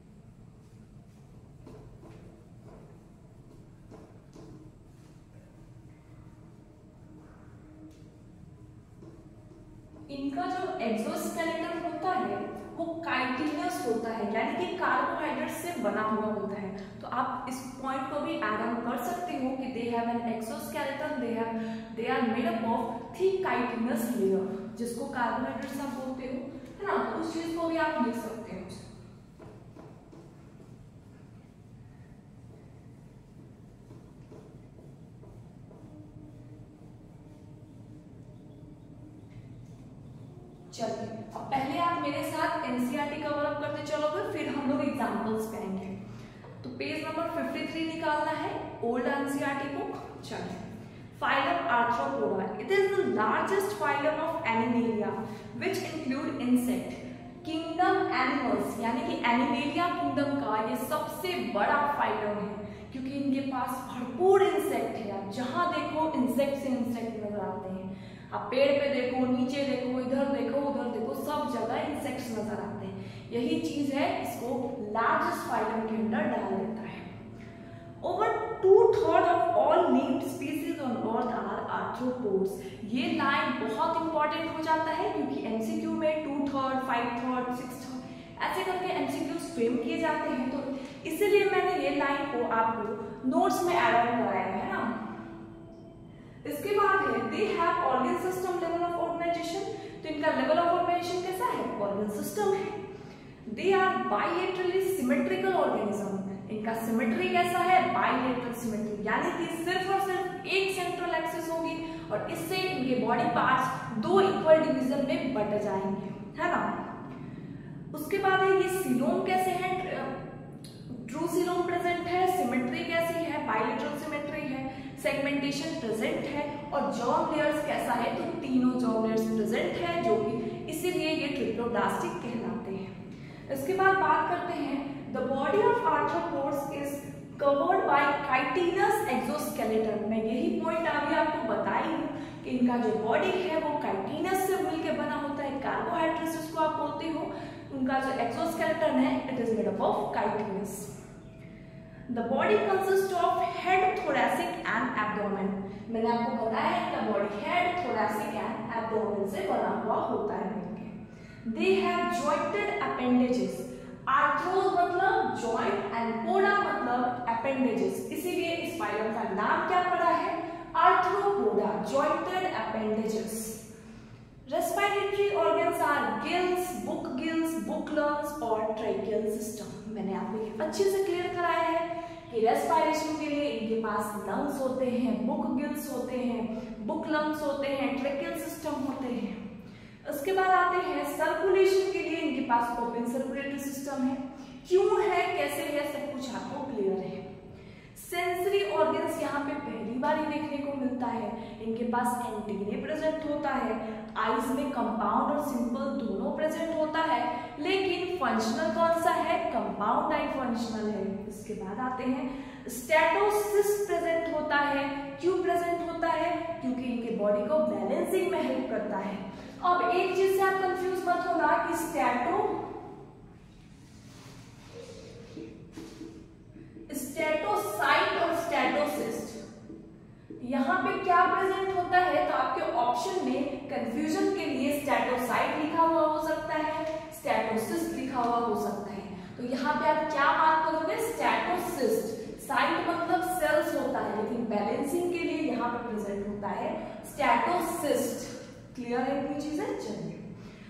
इनका जो एक्सोस्केलेटन होता है वो काइटिनस होता है, यानी कि कार्बोहाइड्रेट से बना हुआ होता है। तो आप इस पॉइंट को भी ऐड ऑन कर सकते हो कि they have an exoskeleton, they have they are made up of thick chitinous layer, जिसको कार्बोहाइड्रेट्स आप बोलते हो, है ना। तो उस चीज को भी आप लिख सकते हो। चलिए अब पहले आप मेरे साथ एनसीईआरटी कवर अप करते चलोगे, फिर हम लोग एग्जांपल्स पे आएंगे। तो पेज नंबर तिरेपन निकालना है, ओल्ड एनसीईआरटी बुक। चलिए, phylum Arthropoda, it is the largest phylum of Animalia which include insect kingdom animals, यानी कि एनिमेलिया किंगडम का ये सबसे बड़ा फाइलम है क्योंकि इनके पास भरपूर इंसेक्ट है। आप जहां देखो इंसेक्ट से इंसेक्ट नजर आते हैं, आप पेड़ पे देखो, नीचे देखो, इधर देखो, उधर देखो, सब जगह इंसेक्ट्स नजर आते हैं। यही चीज है इसको लार्जेस्ट फाइलम के अंदर डाल देता है। Over two third of all named species on earth are arthropods. ये लाइन बहुत इंपॉर्टेंट हो जाता है क्योंकि एमसीक्यू में two third, five third, six third ऐसे करके एमसीक्यू फ्रेम किए जाते हैं, तो इसीलिए मैंने ये लाइन को आपको नोट्स में ऐड ऑन कराया है ना। इसके बाद है they have organ system level of organisation. तो इनका लेवल ऑफ ऑर्गेनाइजेशन कैसा है, ऑर्गन सिस्टम है। They are bilaterally symmetrical organism. इनका सिमेट्री कैसा है, बाइलेटरल सिमेट्री, यानी कि सिर्फ और सिर्फ एक सेंट्रल एक्सिस होगी और इससे इनके बॉडी पार्ट्स दो इक्वल डिवीजन में बट जाएंगे, है ना। उसके बाद है ये सीलोम कैसे है, ट्रू सीलोम प्रेजेंट है, सिमेट्री कैसी है, बाइलेटरल सिमेट्री है, सेगमेंटेशन प्रेजेंट है और जॉब लेयर्स कैसा है, तो तीनों जॉब लेयर्स प्रेजेंट है, जो कि इसीलिए ये ट्रिप्लोब्लास्टिक कहलाते हैं। इसके बाद बात करते हैं the body of arthropods is covered by chitinous exoskeleton. मैं यही पॉइंट अभी आपको बताई हूँ कि इनका जो बॉडी है वो काइटिनस से मिलकर बना होता है, कार्बोहाइड्रेट्स जिसको आप बोलते हो। उनका जो एक्सोस्केलेटन है it is made up of chitinous. The body consists of head, thoracic and abdomen. मैंने आपको बताया इनका body head, thoracic and abdomen से बना हुआ होता है मिलके। They have jointed appendages. Arthros मतलब joint and poda मतलब appendages, इसीलिए इस फाइलम का नाम क्या पड़ा है, Arthropoda, jointed appendages. Respiratory organs are gills, book gills, book lungs और tracheal system. मैंने आपको ये अच्छे से क्लियर कराया है कि रेस्पिरेशन के लिए इनके पास लंग्स होते हैं, बुक गिल्स होते हैं, बुक लंग्स होते हैं, ट्रेकियल सिस्टम होते हैं। उसके बाद आते हैं सर्कुलेशन के लिए इनके पास ओपन सर्कुलेटरी सिस्टम है। क्यों है, कैसे है, सब कुछ आपको क्लियर है। सेंसरी ऑर्गन्स यहाँ पे पहली बार ही देखने को मिलता है। इनके पास एंटीने प्रेजेंट होता है, आईज में कंपाउंड और सिंपल दोनों प्रेजेंट होता है, लेकिन फंक्शनल कौन सा है, कंपाउंड आई फंक्शनल है। इसके बाद आते हैं स्टेटोसिस्ट प्रेजेंट होता है। क्यों प्रेजेंट होता है, क्योंकि इनके बॉडी को बैलेंसिंग में हेल्प करता है। अब एक चीज से आप कंफ्यूज मत होना कि स्टेटो स्टेटोसाइट और स्टेटोसिस्ट यहाँ पे क्या प्रेजेंट होता है, तो आपके ऑप्शन में कंफ्यूजन के लिए स्टेटोसाइट लिखा हुआ हो सकता है, स्टेटोसिस्ट लिखा हुआ हो सकता है। तो यहाँ पे आप क्या बात करोगे, स्टेटोसिस्ट। साइट मतलब सेल्स होता है, लेकिन बैलेंसिंग के लिए यहाँ पे प्रेजेंट होता है स्टेटोसिस्ट। क्लियर है इतनी चीजें। चलिए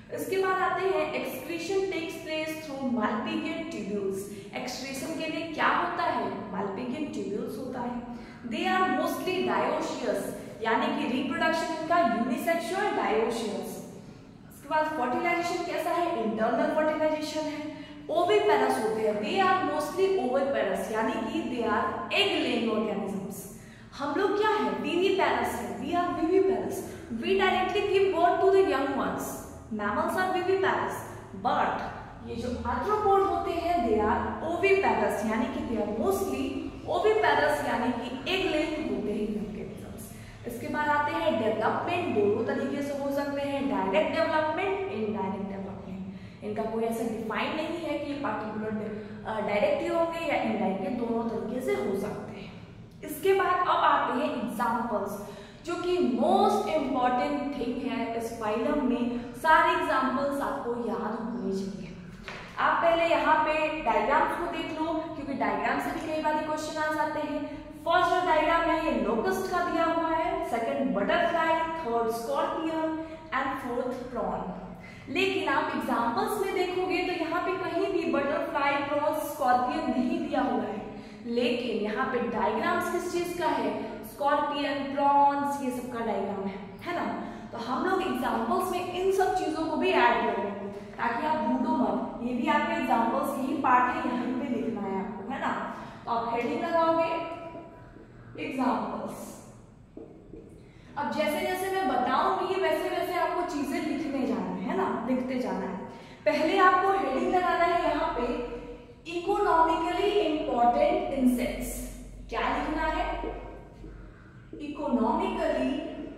इसके बाद आते हैं excretion takes place through Malpighian tubules. Excretion के लिए क्या होता है? माल्पिगियन ट्यूब्यूल्स होता है। दे आर मोस्टली डायोशियस, यानी कि रिप्रोडक्शन इनका यूनिसेक्सुअल डायोशियस। इसके बाद फर्टिलाइजेशन कैसा है? इंटरनल फर्टिलाइजेशन है। ओविपेरस होते हैं, दे आर मोस्टली ओविपेरस, यानी कि they are egg laying organisms. हम लोग क्या है? विविपेरस है, we are viviparous, we directly give birth to the young ones. Mammals are viviparous, but ये जो आर्थ्रोपोड होते हैं दे आर ओविपेरस, यानी कि दे आर मोस्टली ओविपेरस, यानी कि एग लेइंग होते हैं ऑर्गेनिजम्स। इसके बाद आते हैं डेवलपमेंट, दोनों तरीके से हो सकते हैं, डायरेक्ट डेवलपमेंट, इनडायरेक्ट डेवलपमेंट। इनका कोई ऐसा डिफाइन नहीं है कि पार्टिकुलर डायरेक्टली होंगे या इनडायरेक्टली, दोनों तरीके से हो सकते हैं। इसके बाद अब आते हैं एग्जाम्पल्स, जो कि मोस्ट इंपॉर्टेंट थिंग है इस फाइलम में। सारे एग्जाम्पल्स आपको याद होने चाहिए। आप पहले यहाँ पे डायग्राम्स को देख लो, क्योंकि डायग्राम से भी कई बार क्वेश्चन आ जाते हैं। फर्स्ट जो डायग्राम है ये लोकस्ट का दिया हुआ है, second butterfly, third scorpion and fourth prawn. लेकिन आप एग्जाम्पल्स में देखोगे तो यहाँ पे कहीं भी बटरफ्लाई, प्रॉन, स्कॉर्पियन नहीं दिया हुआ है, लेकिन यहाँ पे डायग्राम्स किस चीज का है? स्कॉर्पियन, प्रॉन्स, ये सब का डायग्राम है, है ना। तो हम लोग एग्जाम्पल्स में इन सब चीजों को भी ऐड करेंगे ताकि आप भूलो मत। ये भी आपके एग्जाम्पल्स के ही पार्ट है, यहीं पे लिखना है आपको, है ना। तो आप हेडिंग लगाओगे एग्जाम्पल्स। अब जैसे जैसे मैं बताऊंगी वैसे वैसे आपको चीजें लिखने जाना है ना, लिखते जाना है। पहले आपको हेडिंग लगाना है यहाँ पे इकोनॉमिकली इंपॉर्टेंट इंसेक्ट्स। क्या लिखना है? Economically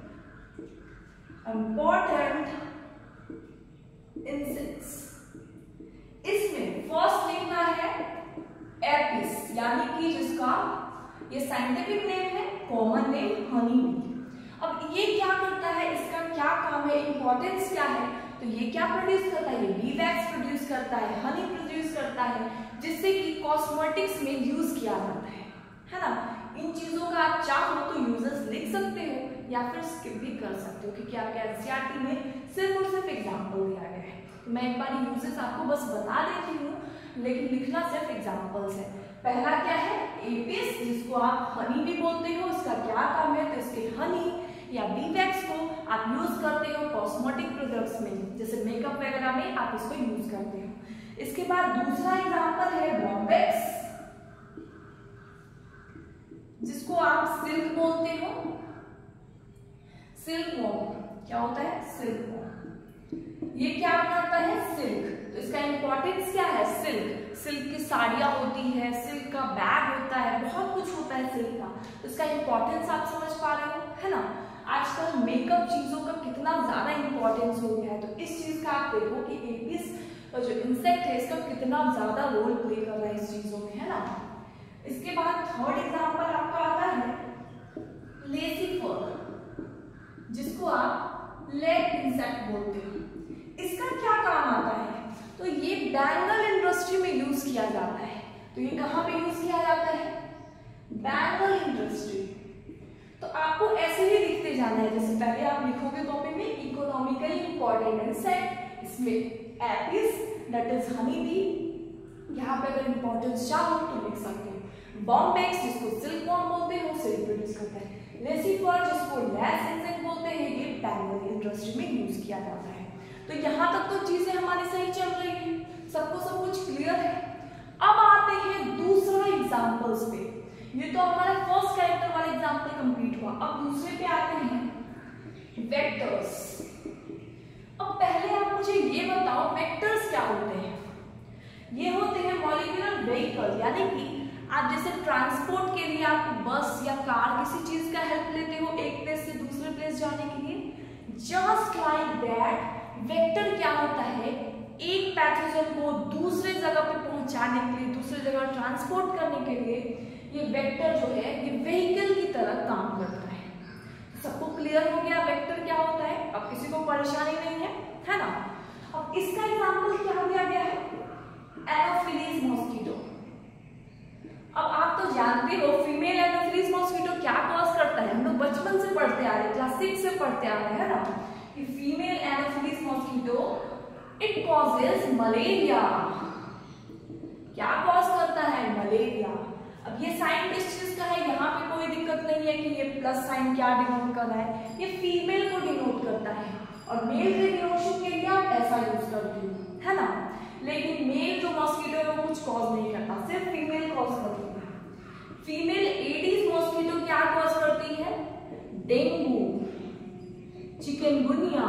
important insects. इसमें फर्स्ट लिखना है एपिस, यानी कि जिसका ये साइंटिफिक नेम है, कॉमन नेम हनी बी। अब ये क्या करता है? इसका क्या काम है? इंपॉर्टेंस क्या है? तो ये क्या प्रोड्यूस करता है? ये बी वैक्स प्रोड्यूस करता है, हनी प्रोड्यूस करता है, जिससे कि कॉस्मेटिक्स में यूज किया जाता है, है ना। इन चीजों का आप चाहो तो यूजेस लिख सकते हो या फिर स्किप भी कर सकते हो, क्योंकि आपके एनसीईआरटी में सिर्फ और सिर्फ एग्जाम्पल दिया गया है। मैं एक बार यूजेस आपको बस बता देती हूँ, लेकिन लिखना सिर्फ एग्जाम्पल्स है। पहला क्या है? एपिस, जिसको आप हनी भी बोलते हो। इसका क्या काम है? तो इसके हनी या बी वैक्स को आप यूज करते हो कॉस्मेटिक प्रोडक्ट्स में, जैसे मेकअप वगैरह में आप इसको यूज करते हो। इसके बाद दूसरा एग्जांपल है बॉम्बेक्स, जिसको आप सिल्क बोलते हो। सिल्क वॉर्म क्या होता है? सिल्क वॉर्म ये क्या बनाता है? सिल्क। तो इसका इंपॉर्टेंस क्या है? सिल्क। सिल्क की साड़ियां होती है, सिल्क का बैग होता है, बहुत कुछ होता है सिल्क का। तो इसका इंपॉर्टेंस आप समझ पा रहे हो, है ना। आजकल मेकअप चीजों का कितना ज्यादा इंपॉर्टेंस हो गया है, तो इस चीज का आप देखो कि एपिस जो इंसेक्ट है इसका कितना ज्यादा रोल प्ले कर रहा है इस चीजों में, है ना। इसके बाद थर्ड एग्जांपल आपका आता है लेसीफर, जिसको आप लेग इंसेक्ट बोलते हो। इसका क्या काम आता है? तो ये बैंगल इंडस्ट्री में यूज किया जाता है। तो ये कहाँ पे यूज किया जाता है? Bangle industry. तो आपको ऐसे ही लिखते जाना है, जैसे पहले आप लिखोगे कॉपी में इकोनॉमिकली इंपॉर्टेंट इंसेक्ट, इसमें Apis that is honey bee, यहाँ पे अगर इंपॉर्टेंस चाहो तो लिख सकते हो। बॉम्बेक्स, जिसको सिल्क वॉर्म बोलते हैं, वो सिल्क प्रोड्यूस करता है। लेसीफर, जिसको लैस इंसेक्ट बोलते हैं, ये बैंगल इंडस्ट्री में यूज किया जाता है। तो यहाँ तक तो चीजें हमारी सही चल रही है, सबको सब कुछ क्लियर है। अब आते हैं दूसरा एग्जाम्पल्स पे। ये तो हमारा फर्स्ट कैरेक्टर वाला एग्जाम्पल कंप्लीट हुआ। अब दूसरे पे आते हैं वेक्टर्स। अब पहले आप मुझे ये बताओ वेक्टर्स क्या होते हैं? ये होते हैं मॉलिक्यूलर व्हीकल, यानी कि आप जैसे ट्रांसपोर्ट के लिए आप बस या कार किसी चीज का हेल्प लेते हो एक प्लेस से दूसरे प्लेस जाने के लिए, जस्ट लाइक दैट वेक्टर क्या होता है? एक पैथोजन को दूसरे जगह पे पहुंचाने के लिए, दूसरे जगह ट्रांसपोर्ट करने के लिए ये वेक्टर जो है ये व्हीकल की तरह काम करता है। सबको क्लियर हो गया वेक्टर क्या होता है? अब किसी को परेशानी नहीं है, है ना। अब इसका एग्जांपल क्या दिया गया है? Anopheles mosquito. अब आप तो जानते हो फीमेल एनोफिलीज मॉस्किटो क्या कॉज करता है, हम लोग बचपन से पढ़ते आ रहे हैं, क्लास सिक्स से पढ़ते आ रहे हैं, है ना, कि female Anopheles mosquito it causes malaria. क्या कॉज करता है? मलेरिया। अब ये साइन किस चीज का है? यहाँ पे कोई दिक्कत नहीं है कि ये प्लस साइन क्या डिनोट कर रहा है, ये फीमेल को डिनोट करता है और मेल के डिनोशन के लिए आप ऐसा यूज करते हो, है ना। लेकिन मेल जो मॉस्किटो है वो कुछ कॉज नहीं करता, सिर्फ फीमेल कॉज करती है। फीमेल एडिस मॉस्किटो क्या कॉज करती है? Dengue, chikungunya.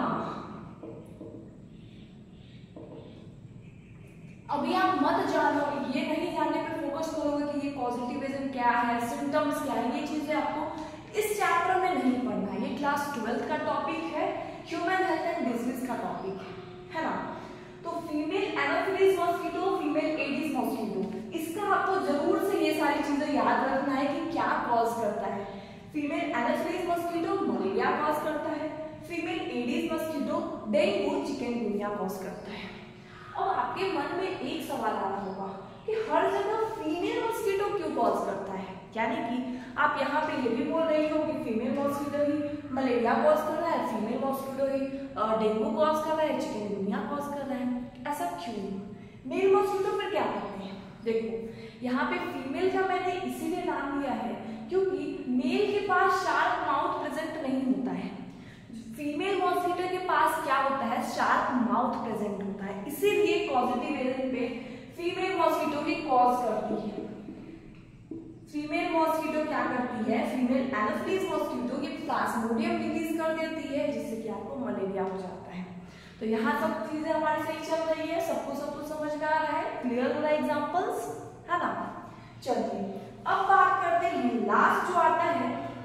अभी आप मत जानो, ये नहीं जानने पे फोकस करोगे कि ये पॉजिटिव एजेंट क्या है, सिम्टम्स क्या है, ये चीजें आपको इस चैप्टर में नहीं पढ़ना है। ये क्लास ट्वेल्थ का टॉपिक है, ह्यूमन हेल्थ एंड डिजीज का टॉपिक है, है ना। तो female Anopheles mosquito, female Aedes mosquito, इसका आपको जरूर से ये सारी चीजें याद रखना है कि क्या कॉज करता है। Female Anopheles mosquito malaria cause करता है, female Aedes mosquito dengue chikungunya cause करता है। और आपके मन में एक सवाल आ रहा होगा कि हर जगह फीमेल मॉस्किटो क्यों कॉज करता है, यानी कि आप यहाँ पे ये भी बोल रही हो कि फीमेल मॉस्किटो ही मलेरिया कॉज कर रहा है, फीमेल मॉस्किटो ही डेंगू कॉज कर रहा है, चिकनगुनिया कॉज कर रहा है, ऐसा क्यों? मेल मॉस्किटो फिर क्या करते हैं? देखो यहाँ पे फीमेल का मैंने इसीलिए नाम लिया है क्योंकि मेल के पास शार्प माउथ प्रेजेंट नहीं होता है। फीमेल मॉस्किटो के पास क्या होता है? शार्प माउथ प्रेजेंट होता है, इसीलिए पॉजिटिव एजेंट पे फीमेल मॉस्किटो ही कॉज करती है। फीमेल मॉस्किटो क्या करती है? फीमेल एनोफिलिस मॉस्किटो ये प्लाज्मोडियम रिलीज कर देती है जिससे कि आपको मलेरिया हो जाता है। तो यहाँ सब चीजें हमारी सही चल रही है, सबको सब कुछ समझ में आ रहा है, क्लियर हो रहा है एग्जांपल्स, है ना। चलिए अब बात करते हैं लास्ट जो आता है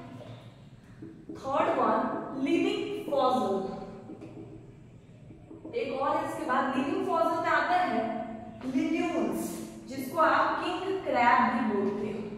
थर्ड वन, लिविंग फॉसिल। एक और इसके बाद लिविंग फॉसिल में आता है लिन्यूल्स, जिसको आप किंग क्रैब भी बोलते हो।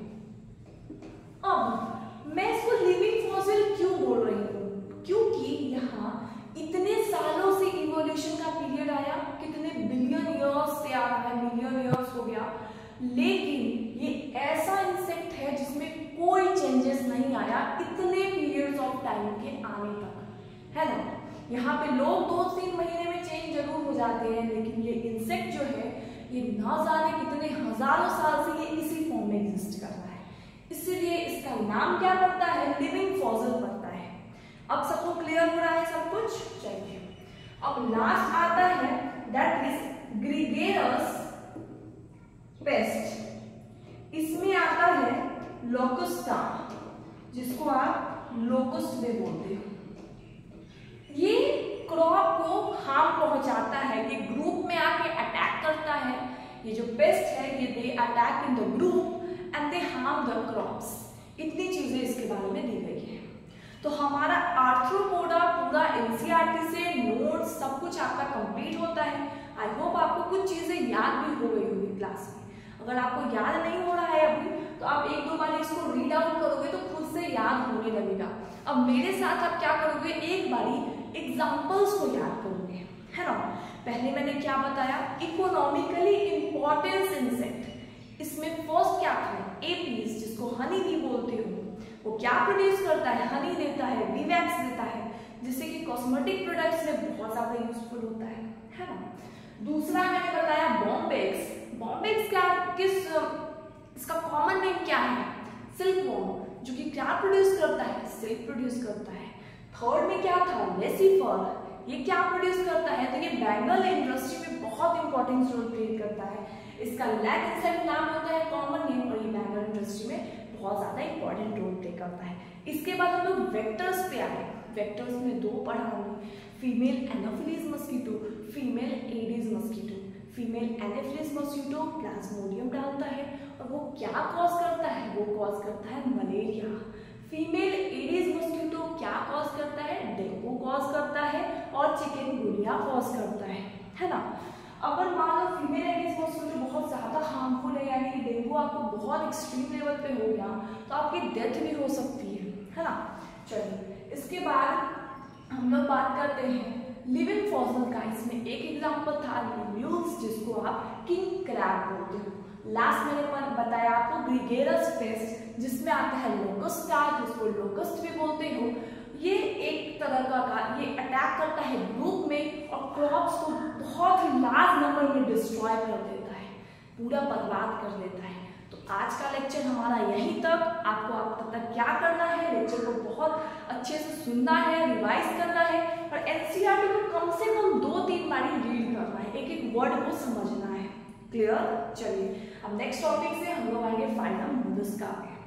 अब मैं इसको लिविंग फॉसिल क्यों बोल रही हूँ? क्योंकि यहाँ इतने सालों से इवोल्यूशन का पीरियड आया, कितने बिलियन इयर्स से आ रहा है, मिलियन इयर्स हो गया, लेकिन ये ऐसा इंसेक्ट है जिसमें कोई चेंजेस नहीं आया इतने पीरियड्स ऑफ टाइम के आने तक, है ना। यहाँ पे लोग दो तीन महीने में चेंज जरूर हो जाते हैं, लेकिन ये इंसेक्ट जो है ये ना जाने कितने हजारों साल से ये इसी फॉर्म में एग्जिस्ट कर रहा है, इसलिए इसका नाम क्या पड़ता है? लिविंग फॉसिल पड़ता है। अब सबको क्लियर हो रहा है सब कुछ? चलिए अब लास्ट आता है दैट इज ग्रीगेरस पेस्ट। इसमें आता है लोकस्टा, जिसको आप लोकस्ट भी बोलते हो। ये क्रॉप को हार्म पहुंचाता है, ये ग्रुप में आके अटैक करता है। ये जो पेस्ट है ये they attack in the group and they harm the crops. इतनी चीजें इसके बारे में दी गई है। तो हमारा आर्थ्रोपोडा पूरा एनसीईआरटी से नोट्स सब कुछ आपका कंप्लीट होता है। आई होप आपको कुछ चीजें याद भी हो गई होगी क्लास में। अगर आपको याद नहीं हो रहा है अभी तो आप एक दो बार इसको रीड आउट करोगे तो खुद से याद होने लगेगा। अब मेरे साथ आप क्या करोगे, एक बारी एग्जाम्पल्स को याद करोगे, है ना। पहले मैंने क्या बताया, इकोनॉमिकली इंपॉर्टेंस इंसेक्ट। इसमें फर्स्ट क्या था? एपीज, जिसको हनी बी बोलते हो। वो क्या प्रोड्यूस करता है? हनी देता है, बी वैक्स देता है, जिससे कि कॉस्मेटिक प्रोडक्ट्स में बहुत ज्यादा यूजफुल होता है, है ना। दूसरा मैंने बताया बॉम्बेक्स। बॉम्बेक्स क्या, किस इसका कॉमन नेम क्या है? सिल्कवॉर्म, जो कि क्या प्रोड्यूस करता है? सिल्क प्रोड्यूस करता है। थर्ड में क्या था? लेसीफर, ये क्या प्रोड्यूस करता है? तो ये बैंगल इंडस्ट्री में बहुत इंपॉर्टेंट रोल प्ले करता है। इसका लैक इंसेक्ट नाम होता है कॉमन नेम, और ये बैंगल इंडस्ट्री में बहुत ज्यादा इंपॉर्टेंट रोल प्ले करता है। इसके बाद हम लोग वेक्टर्स पे आए। वेक्टर्स में दो पढ़ा हमने, female Anopheles mosquito, female Aedes mosquito. Female Anopheles mosquito Plasmodium डालता है और वो क्या कॉज करता है? वो कॉज करता है मलेरिया। फीमेल एडिस मस्कीटो क्या कॉज करता है? डेंगू कॉज करता है और चिकनगुनिया कॉज करता है, है ना। अगर मान लो फीमेल एडिस मस्कीटो बहुत ज्यादा हार्मफुल है, यानी कि डेंगू आपको बहुत एक्सट्रीम लेवल पे हो गया तो आपकी डेथ भी हो सकती है, है ना। चलिए इसके बाद हम लोग बात करते हैं लिविंग फॉसिल का। इसमें एक एग्जांपल था लिन्यूल्स, जिसको आप किंग क्रैब बोलते हो। लास्ट मैंने बताया आपको ग्रीगेरस पेस्ट, जिसमें आता है लोकस्टा, जिसको लोकस्ट भी बोलते हो। ये एक तरह का ये अटैक करता है ग्रुप में और क्रॉप्स को बहुत ही को इन्हें डिस्ट्रॉय कर देता है, पूरा बर्बाद कर देता है। तो आज का लेक्चर हमारा यहीं तक। आपको अब तक तक क्या करना है, लेक्चर को बहुत अच्छे से सुनना है, रिवाइज करना है और एनसीईआरटी को कम से कम दो तीन बार रीड करना है, एक एक वर्ड को समझना है। क्लियर? चलिए अब नेक्स्ट टॉपिक से हम लोग आएंगे फाइनल मुदस्का में।